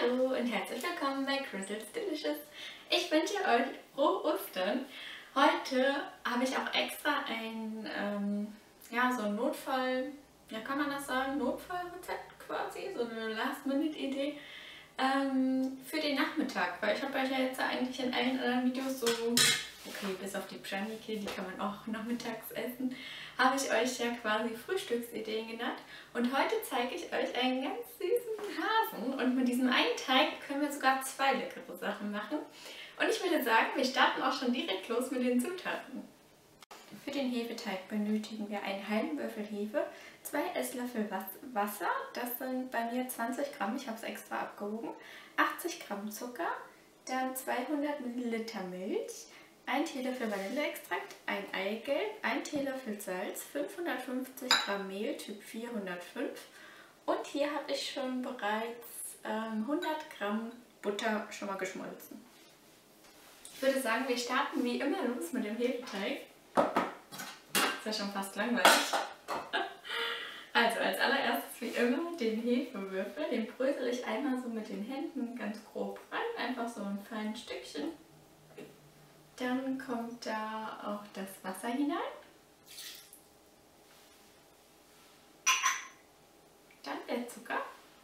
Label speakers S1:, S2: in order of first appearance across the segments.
S1: Hallo und herzlich willkommen bei Crystal's Delicious. Ich wünsche euch frohe Ostern. Heute habe ich auch extra ein so ein Notfall, ja kann man das sagen, Notfallrezept quasi, so eine Last-Minute-Idee für den Nachmittag. Weil ich habe euch ja jetzt eigentlich in allen anderen Videos so, okay, bis auf die Pschanike, die kann man auch nachmittags essen, habe ich euch ja quasi Frühstücksideen genannt. Und heute zeige ich euch einen ganz süßen Hasen. Und mit diesem einen Teig können wir sogar 2 leckere Sachen machen. Und ich würde sagen, wir starten auch schon direkt los mit den Zutaten. Für den Hefeteig benötigen wir einen halben Würfel Hefe, 2 Esslöffel Wasser, das sind bei mir 20 Gramm, ich habe es extra abgewogen, 80 Gramm Zucker, dann 200 Milliliter Milch, 1 Teelöffel Vanilleextrakt, ein Eigelb, 1 Teelöffel Salz, 550 Gramm Mehl Typ 405 und hier habe ich schon bereits 100 Gramm Butter schon mal geschmolzen. Ich würde sagen, wir starten wie immer los mit dem Hefeteig. Ist ja schon fast langweilig. Also als allererstes wie immer den Hefewürfel, den brösel ich einmal so mit den Händen ganz grob rein, einfach so ein feines Stückchen. Dann kommt da auch das Wasser hinein. Dann der Zucker.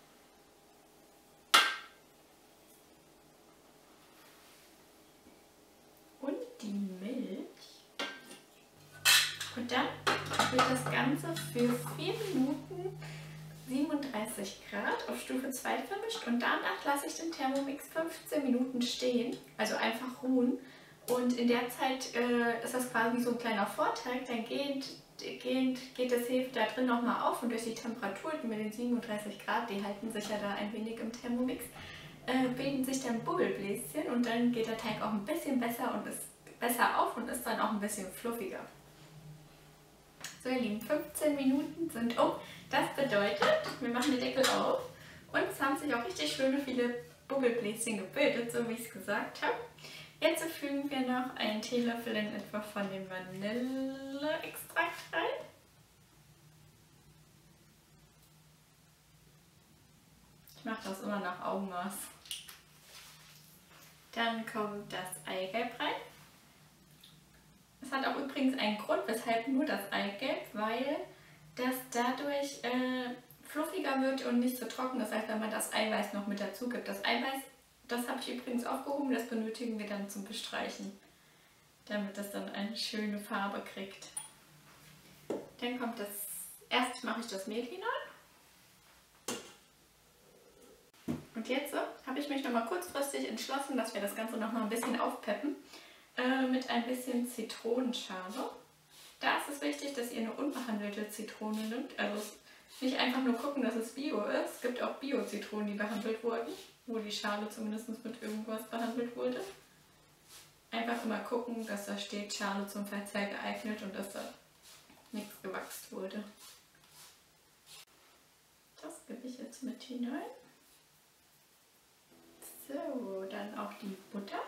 S1: Und die Milch. Und dann wird das Ganze für 4 Minuten 37 Grad auf Stufe 2 vermischt und danach lasse ich den Thermomix 15 Minuten stehen, also einfach ruhen. Und in der Zeit ist das quasi so ein kleiner Vorteig, dann geht das Hefe da drin nochmal auf und durch die Temperatur mit den 37 Grad, die halten sich ja da ein wenig im Thermomix, bilden sich dann Bubbelbläschen und dann geht der Teig auch ein bisschen besser und ist besser auf und ist dann auch ein bisschen fluffiger. So ihr Lieben, 15 Minuten sind um. Das bedeutet, wir machen den Deckel auf und es haben sich auch richtig schöne viele Bubbelbläschen gebildet, so wie ich es gesagt habe. Jetzt fügen wir noch einen Teelöffel in etwa von dem Vanilleextrakt rein. Ich mache das immer nach Augenmaß. Dann kommt das Eigelb rein. Es hat auch übrigens einen Grund, weshalb nur das Eigelb, weil das dadurch fluffiger wird und nicht so trocken ist, als wenn man das Eiweiß noch mit dazu gibt. Das Eiweiß, das habe ich übrigens aufgehoben, das benötigen wir dann zum Bestreichen, damit das dann eine schöne Farbe kriegt. Dann kommt erst mache ich das Mehl hinein. Und jetzt habe ich mich nochmal kurzfristig entschlossen, dass wir das Ganze nochmal ein bisschen aufpeppen. Mit ein bisschen Zitronenschale. Da ist es wichtig, dass ihr eine unbehandelte Zitrone nimmt. Also nicht einfach nur gucken, dass es Bio ist. Es gibt auch Bio-Zitronen, die behandelt wurden, wo die Schale zumindest mit irgendwas behandelt wurde. Einfach immer gucken, dass da steht, Schale zum Verzehr geeignet und dass da nichts gewachst wurde. Das gebe ich jetzt mit hinein. So, dann auch die Butter.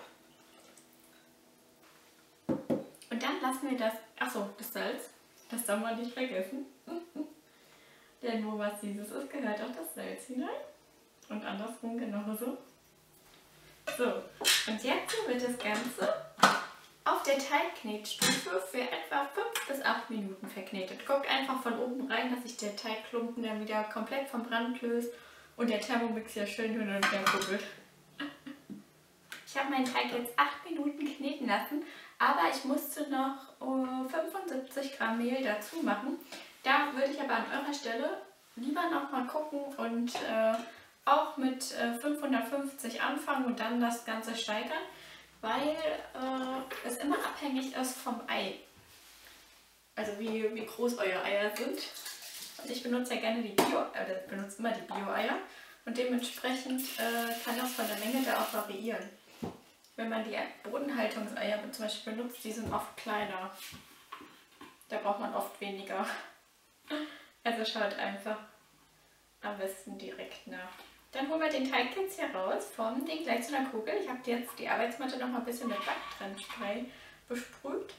S1: Und dann lassen wir das, das Salz, das soll man nicht vergessen. Denn nur was dieses ist, gehört auch das Salz hinein. Und andersrum genauso. So, und jetzt wird das Ganze auf der Teigknetstufe für etwa 5 bis 8 Minuten verknetet. Guckt einfach von oben rein, dass sich der Teigklumpen dann wieder komplett vom Brand löst und der Thermomix ja schön hin und her bubbelt. Ich habe meinen Teig jetzt 8 Minuten kneten lassen, aber ich musste noch 75 Gramm Mehl dazu machen. Da würde ich aber an eurer Stelle lieber noch mal gucken und auch mit 550 anfangen und dann das Ganze steigern, weil es immer abhängig ist vom Ei. Also wie groß eure Eier sind. Und ich benutze ja gerne benutze immer die Bio-Eier und dementsprechend kann das von der Menge da auch variieren. Wenn man die Bodenhaltungseier zum Beispiel benutzt, die sind oft kleiner. Da braucht man oft weniger. Also schaut einfach am besten direkt nach. Dann holen wir den Teig jetzt hier raus, formen den gleich zu einer Kugel. Ich habe jetzt die Arbeitsmatte noch mal ein bisschen mit Backtrennspray besprüht.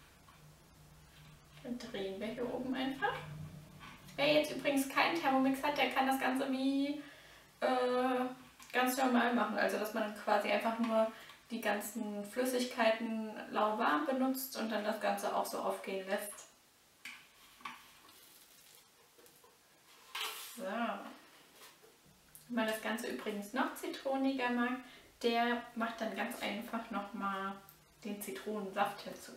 S1: Dann drehen wir hier oben einfach. Wer jetzt übrigens keinen Thermomix hat, der kann das Ganze wie ganz normal machen. Also dass man quasi einfach nur die ganzen Flüssigkeiten lauwarm benutzt und dann das Ganze auch so aufgehen lässt. So. Wenn man das Ganze übrigens noch zitroniger mag, der macht dann ganz einfach nochmal den Zitronensaft hinzu.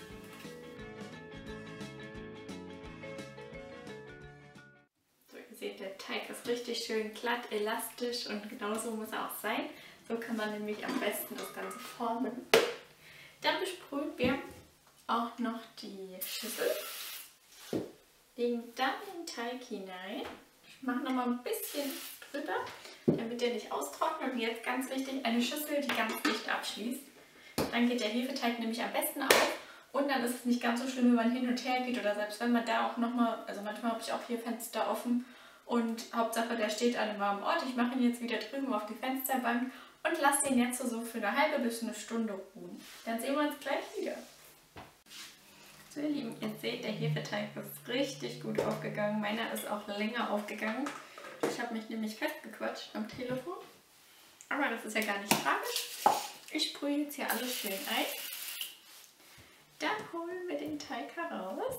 S1: So, ihr seht, der Teig ist richtig schön glatt, elastisch und genauso muss er auch sein. So kann man nämlich am besten das Ganze formen. Dann besprühen wir auch noch die Schüssel. Legen dann den Teig hinein. Ich mache nochmal ein bisschen drüber, damit der nicht austrocknet. Und jetzt ganz wichtig, eine Schüssel, die ganz dicht abschließt. Dann geht der Hefeteig nämlich am besten auf. Und dann ist es nicht ganz so schlimm, wenn man hin und her geht. Oder selbst wenn man da auch nochmal, also manchmal habe ich auch hier Fenster offen. Und Hauptsache, der steht an einem warmen Ort. Ich mache ihn jetzt wieder drüben auf die Fensterbank und lasse den jetzt so für eine halbe bis eine Stunde ruhen. Dann sehen wir uns gleich wieder. So ihr Lieben, ihr seht, der Hefeteig ist richtig gut aufgegangen. Meiner ist auch länger aufgegangen. Ich habe mich nämlich festgequatscht am Telefon. Aber das ist ja gar nicht tragisch. Ich sprühe jetzt hier alles schön ein. Dann holen wir den Teig heraus.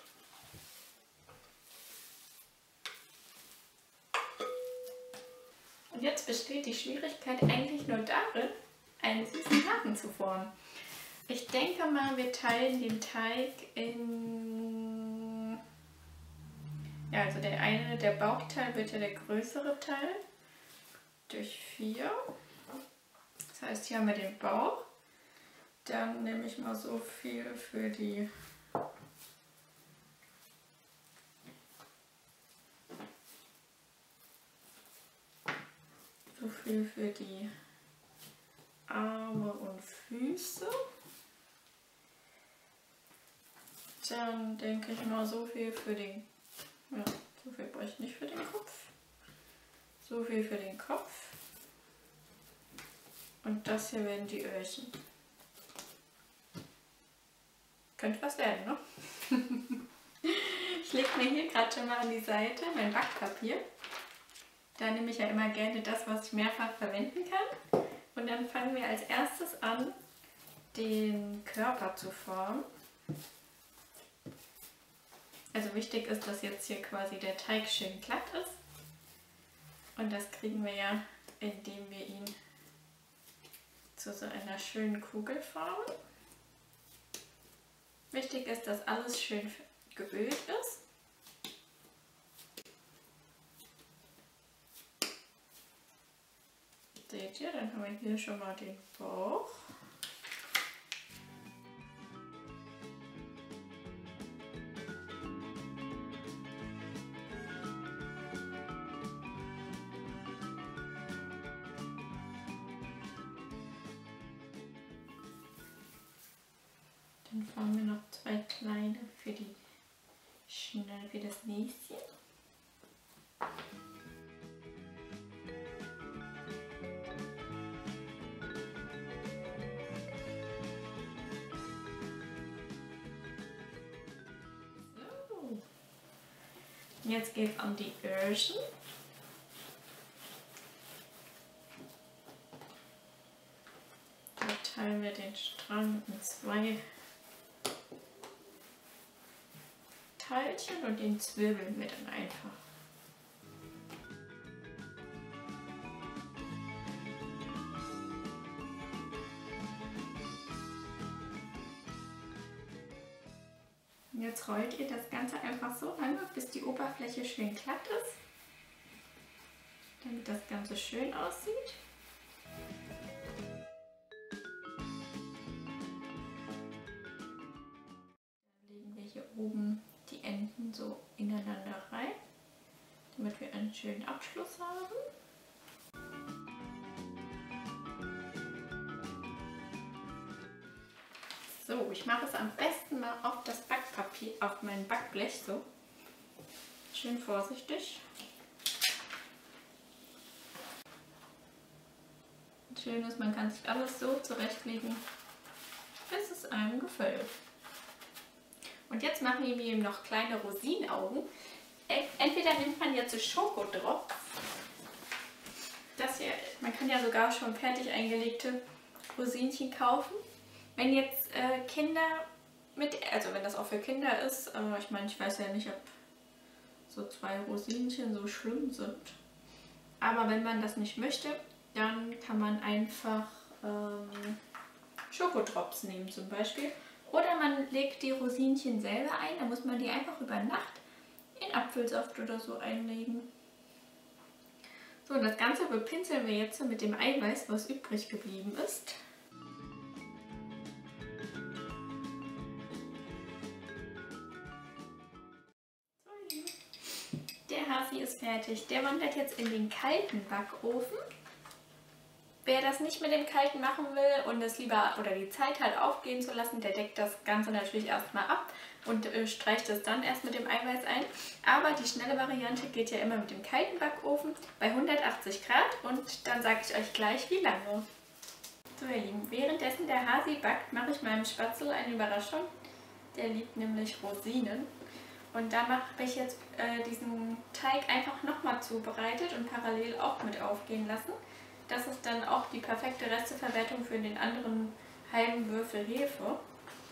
S1: Und jetzt besteht die Schwierigkeit eigentlich nur darin, einen süßen Haken zu formen. Ich denke mal, wir teilen den Teig in... Ja, also der Bauchteil wird ja der größere Teil durch 4. Das heißt, hier haben wir den Bauch. Dann nehme ich mal so viel für die... Arme und Füße. Dann denke ich mal so viel für den, ja, so viel brauche ich nicht für den Kopf. So viel für den Kopf. Und das hier werden die Öhrchen. Könnte was werden, ne? Ich lege mir hier gerade schon mal an die Seite mein Backpapier. Da nehme ich ja immer gerne das, was ich mehrfach verwenden kann. Und dann fangen wir als erstes an, den Körper zu formen. Also wichtig ist, dass jetzt hier quasi der Teig schön glatt ist. Und das kriegen wir ja, indem wir ihn zu so einer schönen Kugel formen. Wichtig ist, dass alles schön geölt ist. Seht ihr, dann haben wir hier schon mal den Bauch. Dann formen wir noch 2 kleine für das Näschen. So. Jetzt geht es an die Öhrchen. Da teilen wir den Strang in 2 Teilchen und den zwirbeln wir dann einfach. Und jetzt rollt ihr das Ganze einfach so lange, bis die Oberfläche schön glatt ist, damit das Ganze schön aussieht. Dann legen wir hier oben die Enden so ineinander rein, damit wir einen schönen Abschluss haben. So, ich mache es am besten mal auf das Backpapier, auf mein Backblech so. Schön vorsichtig. Schön ist, man kann sich alles so zurechtlegen, bis es einem gefällt. Und jetzt machen wir ihm noch kleine Rosinenaugen. Entweder nimmt man jetzt so Schokodrops Das hier, man kann ja sogar schon fertig eingelegte Rosinchen kaufen. Wenn jetzt Kinder also wenn das auch für Kinder ist, ich meine, ich weiß ja nicht, ob so 2 Rosinchen so schlimm sind. Aber wenn man das nicht möchte, dann kann man einfach Schokodrops nehmen zum Beispiel. Oder man legt die Rosinchen selber ein, dann muss man die einfach über Nacht in Apfelsaft oder so einlegen. So, und das Ganze bepinseln wir jetzt mit dem Eiweiß, was übrig geblieben ist. Der Hasi ist fertig. Der wandert jetzt in den kalten Backofen. Wer das nicht mit dem Kalten machen will und es lieber oder die Zeit halt aufgehen zu lassen, der deckt das Ganze natürlich erstmal ab und streicht es dann erst mit dem Eiweiß ein. Aber die schnelle Variante geht ja immer mit dem kalten Backofen bei 180 Grad und dann sage ich euch gleich, wie lange. So ihr Lieben, währenddessen der Hasi backt, mache ich meinem Spatzel eine Überraschung. Der liebt nämlich Rosinen. Und da habe ich jetzt diesen Teig einfach nochmal zubereitet und parallel auch mit aufgehen lassen. Das ist dann auch die perfekte Resteverwertung für den anderen halben Würfel Hefe.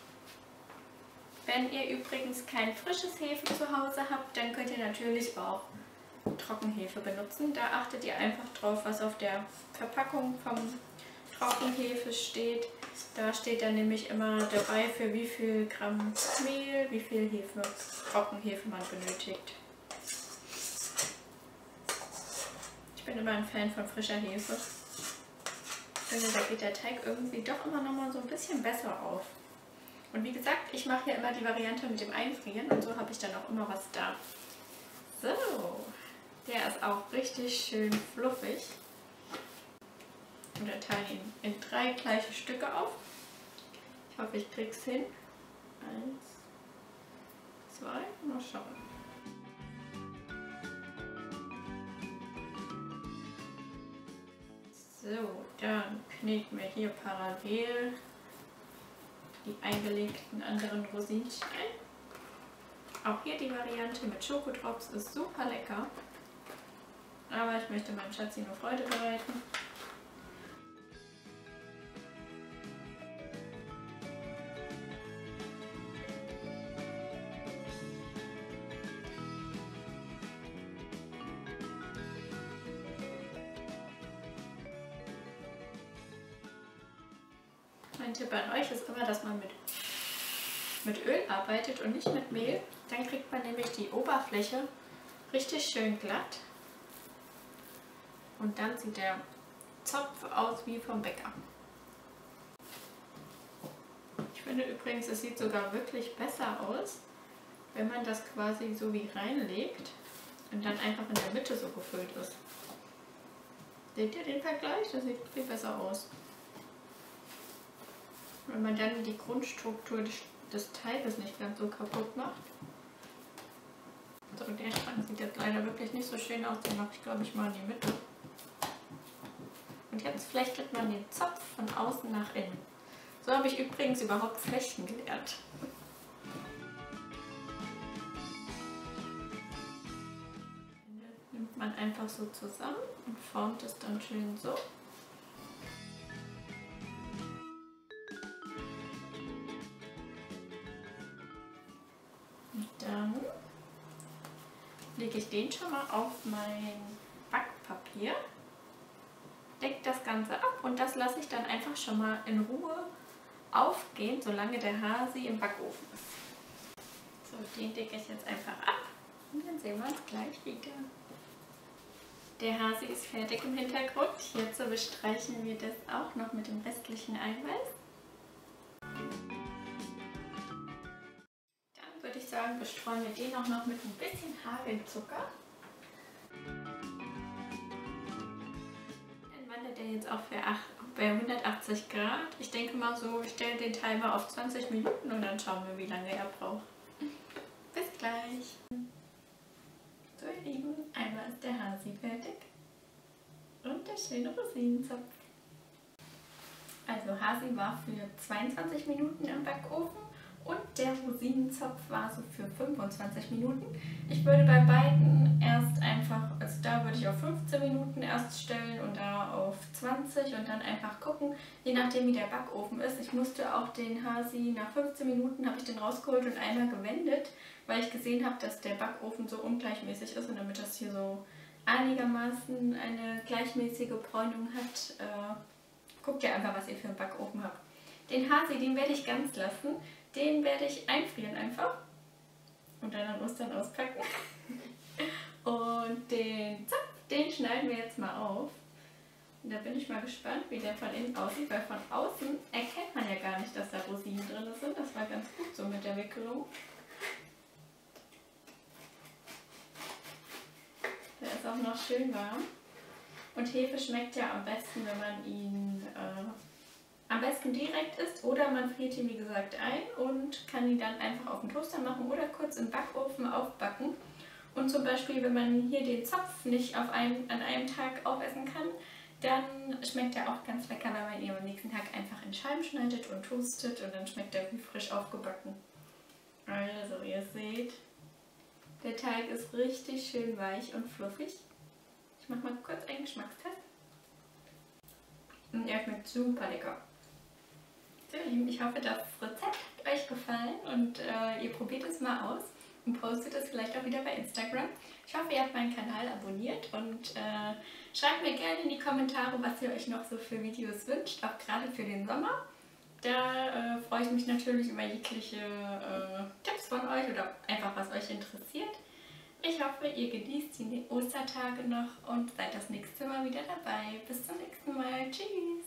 S1: Wenn ihr übrigens kein frisches Hefe zu Hause habt, dann könnt ihr natürlich auch Trockenhefe benutzen. Da achtet ihr einfach drauf, was auf der Verpackung vom Trockenhefe steht. Da steht dann nämlich immer dabei, für wie viel Gramm Mehl, wie viel Hefe, Trockenhefe man benötigt. Ich bin immer ein Fan von frischer Hefe. Ich finde, da geht der Teig irgendwie doch immer noch mal so ein bisschen besser auf. Und wie gesagt, ich mache hier immer die Variante mit dem Einfrieren und so habe ich dann auch immer was da. So, der ist auch richtig schön fluffig. Und wir teilen ihn in 3 gleiche Stücke auf. Ich hoffe, ich kriege es hin. 1, 2, mal schauen. So, dann kneten wir hier parallel die eingelegten anderen Rosinchen ein. Auch hier die Variante mit Schokodrops ist super lecker. Aber ich möchte meinem Schatzi nur Freude bereiten. Mein Tipp an euch ist immer, dass man mit Öl arbeitet und nicht mit Mehl. Dann kriegt man nämlich die Oberfläche richtig schön glatt. Und dann sieht der Zopf aus wie vom Bäcker. Ich finde übrigens, es sieht sogar wirklich besser aus, wenn man das quasi so wie reinlegt und dann einfach in der Mitte so gefüllt ist. Seht ihr den Vergleich? Das sieht viel besser aus. Wenn man dann die Grundstruktur des Teiges nicht ganz so kaputt macht. So, der Strang sieht jetzt leider wirklich nicht so schön aus, den mache ich glaube ich mal in die Mitte. Und jetzt flechtet man den Zopf von außen nach innen. So habe ich übrigens überhaupt Flechten gelernt. Nimmt man einfach so zusammen und formt es dann schön so. Dann lege ich den schon mal auf mein Backpapier, decke das Ganze ab und das lasse ich dann einfach schon mal in Ruhe aufgehen, solange der Hasi im Backofen ist. So, den decke ich jetzt einfach ab und dann sehen wir uns gleich wieder. Der Hasi ist fertig im Hintergrund. Jetzt bestreichen wir das auch noch mit dem restlichen Eiweiß. Würde ich sagen, bestreuen wir den auch noch mit ein bisschen Hagelzucker. Dann wandert der jetzt auch bei 180 Grad. Ich denke mal so, ich stelle den Timer auf 20 Minuten und dann schauen wir, wie lange er braucht. Bis gleich. So ihr Lieben, einmal ist der Hasi fertig und der schöne Rosinenzopf. Also Hasi war für 22 Minuten im Backofen. Und Der Rosinenzopf war so für 25 Minuten. Ich würde bei beiden erst einfach, also da würde ich auf 15 Minuten erst stellen und da auf 20 und dann einfach gucken, je nachdem wie der Backofen ist. Ich musste auch den Hasi nach 15 Minuten, habe ich den rausgeholt und einmal gewendet, weil ich gesehen habe, dass der Backofen so ungleichmäßig ist, und damit das hier so einigermaßen eine gleichmäßige Bräunung hat, guckt ihr einfach, was ihr für einen Backofen habt. Den Hasi, den werde ich ganz lassen. Den werde ich einfrieren einfach und dann an Ostern auspacken. Und den Zopf, den schneiden wir jetzt mal auf. Und da bin ich mal gespannt, wie der von innen aussieht, weil von außen erkennt man ja gar nicht, dass da Rosinen drin sind. Das war ganz gut so mit der Wickelung. Der ist auch noch schön warm. Und Hefe schmeckt ja am besten, wenn man ihn am besten direkt isst, oder man friert ihn wie gesagt ein und kann ihn dann einfach auf den Toaster machen oder kurz im Backofen aufbacken. Und zum Beispiel, wenn man hier den Zopf nicht an einem Tag aufessen kann, dann schmeckt er auch ganz lecker, wenn man ihn am nächsten Tag einfach in Scheiben schneidet und toastet, und dann schmeckt er wie frisch aufgebacken. Also ihr seht, der Teig ist richtig schön weich und fluffig. Ich mache mal kurz einen Geschmackstest. Und er schmeckt super lecker. So, ihr Lieben, ich hoffe, das Rezept hat euch gefallen und ihr probiert es mal aus und postet es vielleicht auch wieder bei Instagram. Ich hoffe, ihr habt meinen Kanal abonniert und schreibt mir gerne in die Kommentare, was ihr euch noch so für Videos wünscht, auch gerade für den Sommer. Da freue ich mich natürlich über jegliche Tipps von euch oder einfach, was euch interessiert. Ich hoffe, ihr genießt die Ostertage noch und seid das nächste Mal wieder dabei. Bis zum nächsten Mal. Tschüss!